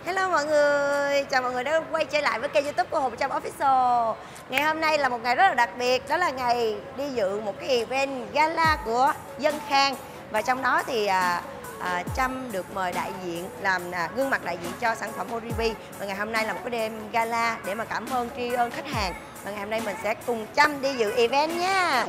Hello mọi người, chào mọi người đã quay trở lại với kênh YouTube của Hùng Trâm Official. Ngày hôm nay là một ngày rất là đặc biệt, đó là ngày đi dự một cái event gala của Dân Khang. Và trong đó thì Trâm được mời đại diện làm gương mặt đại diện cho sản phẩm Oribi. Và ngày hôm nay là một cái đêm gala để mà cảm ơn, tri ân khách hàng. Và ngày hôm nay mình sẽ cùng Trâm đi dự event nha.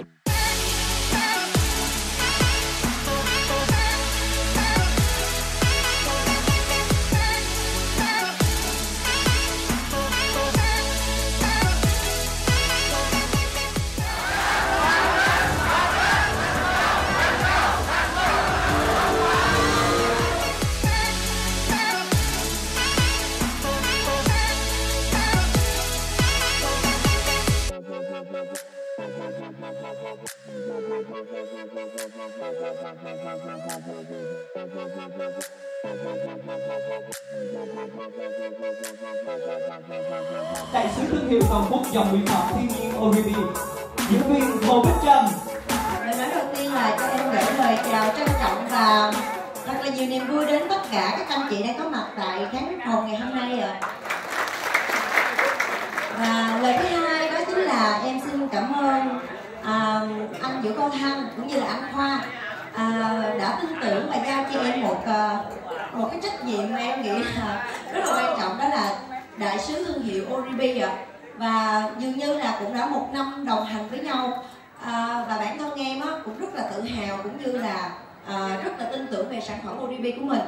Đại sứ thương hiệu toàn quốc dòng mỹ phẩm thiên nhiên Oribi, diễn viên Hồ Bích Trâm. Lời nói đầu tiên là cho em gửi lời chào trân trọng và thật là nhiều niềm vui đến tất cả các anh chị đang có mặt tại khán phòng ngày hôm nay ạ. Và lời thứ hai đó chính là em xin cảm ơn anh Vũ Công Thăng cũng như là anh Khoa đã tin tưởng và giao cho em một cái trách nhiệm mà em nghĩ là rất là quan trọng, đó là đại sứ thương hiệu Oribi ạ. Và dường như là cũng đã 1 năm đồng hành với nhau, và bản thân em cũng rất là tự hào cũng như là rất là tin tưởng về sản phẩm Oribi của mình.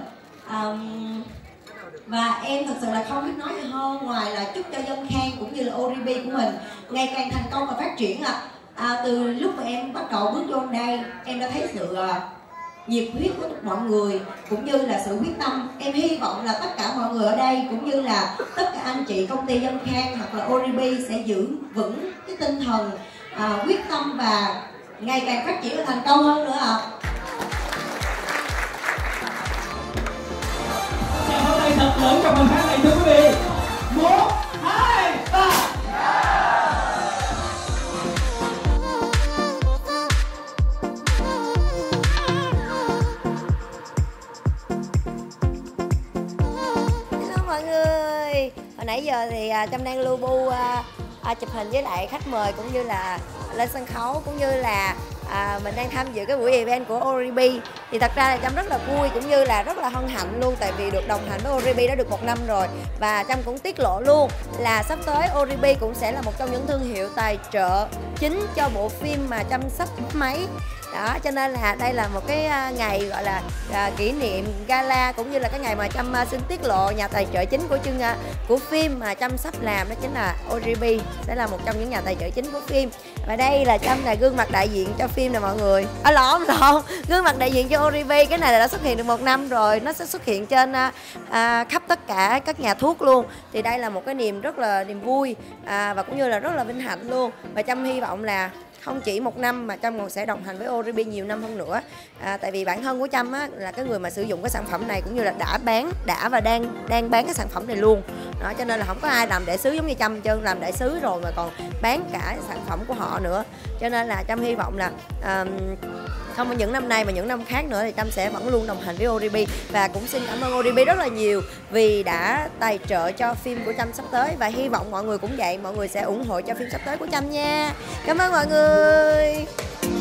Và em thật sự là không biết nói gì hơn ngoài là chúc cho Dân Khang cũng như là Oribi của mình ngày càng thành công và phát triển ạ. Từ lúc mà em bắt đầu bước vô đây, em đã thấy sự nhiệt huyết của mọi người cũng như là sự quyết tâm. Em hy vọng là tất cả mọi người ở đây cũng như là tất cả anh chị công ty Dân Khang hoặc là Oribi sẽ giữ vững cái tinh thần quyết tâm và ngày càng phát triển và thành công hơn nữa ạ. Chào hôm nay thật lớn trong phần khán này thưa quý vị. 1, 2, 3. Mọi người, hồi nãy giờ thì Trâm đang lưu bu chụp hình với lại khách mời cũng như là lên sân khấu, cũng như là mình đang tham dự cái buổi event của Oribi. Thì thật ra là Trâm rất là vui cũng như là rất là hân hạnh luôn, tại vì được đồng hành với Oribi đã được 1 năm rồi. Và Trâm cũng tiết lộ luôn là sắp tới Oribi cũng sẽ là một trong những thương hiệu tài trợ chính cho bộ phim mà Trâm sắp máy. Đó, cho nên là đây là một cái ngày gọi là kỷ niệm gala, cũng như là cái ngày mà Trâm xin tiết lộ nhà tài trợ chính của phim mà Trâm sắp làm, đó chính là Oribi sẽ là một trong những nhà tài trợ chính của phim. Và đây là Trâm là gương mặt đại diện cho phim nè mọi người. Lộn gương mặt đại diện cho Oribi. Cái này là đã xuất hiện được 1 năm rồi, nó sẽ xuất hiện trên khắp tất cả các nhà thuốc luôn. Thì đây là một cái rất là niềm vui và cũng như là rất là vinh hạnh luôn. Và Trâm hy vọng là không chỉ 1 năm mà Trâm còn sẽ đồng hành với Oribi nhiều năm hơn nữa. Tại vì bản thân của Trâm là cái người mà sử dụng cái sản phẩm này cũng như là đã và đang bán cái sản phẩm này luôn. Đó, cho nên là không có ai làm đại sứ giống như Trâm trơn, làm đại sứ rồi mà còn bán cả sản phẩm của họ nữa. Cho nên là Trâm hy vọng là không những năm nay mà những năm khác nữa thì Trâm sẽ vẫn luôn đồng hành với Oribi. Và cũng xin cảm ơn Oribi rất là nhiều vì đã tài trợ cho phim của Trâm sắp tới. Và hy vọng mọi người cũng vậy, mọi người sẽ ủng hộ cho phim sắp tới của Trâm nha. Cảm ơn mọi người.